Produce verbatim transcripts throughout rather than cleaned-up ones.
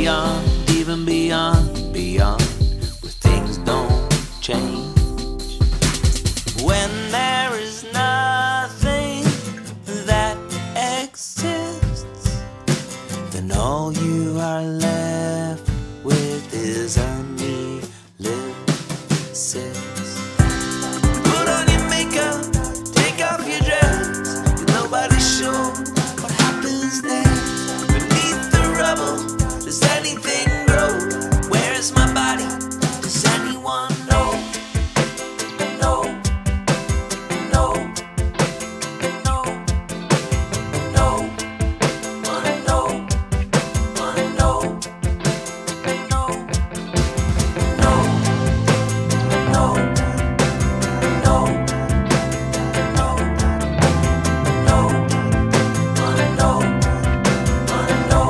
beyond, even beyond, beyond, where things don't change. When there is nothing that exists, then all you are left with is an ellipsis. Put on your makeup, take off your dress, and nobody's sure what happens next. Beneath the rubble, does anything grow? Where is my body? Does anyone know? No, no, no, no, wanna know, wanna know, no, no, no, no, no, no, wanna know, wanna know.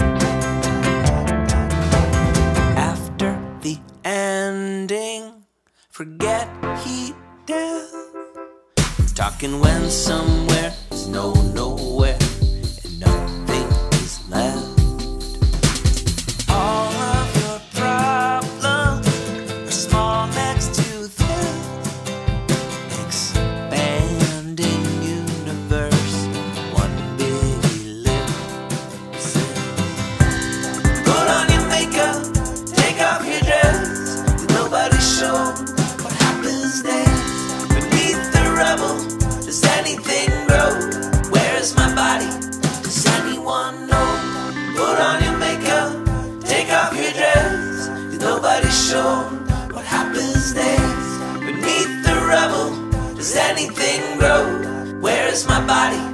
After the ending, forget heat death. Talking when somewhere is no nowhere and nothing is left. All of your problems are small next to this expanding universe, one big ellipsis. Put on your makeup, take off your dress, nobody's sure what happens next. Beneath the rubble, does anything grow? Where is my body? Does anyone know? Put on your makeup, take off your dress, nobody's sure what happens next. Beneath the rubble, does anything grow? Where is my body?